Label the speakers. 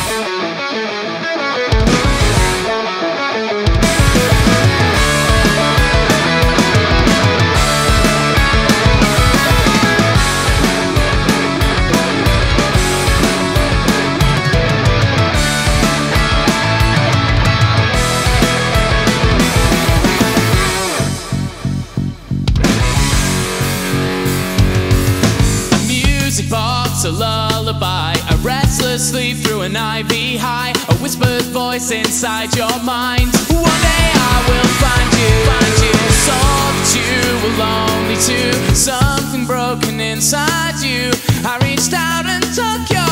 Speaker 1: A lullaby, a restless sleep through an ivy high, a whispered voice inside your mind. One day I will find you, saw that you were lonely too, something broken inside you. I reached out and took your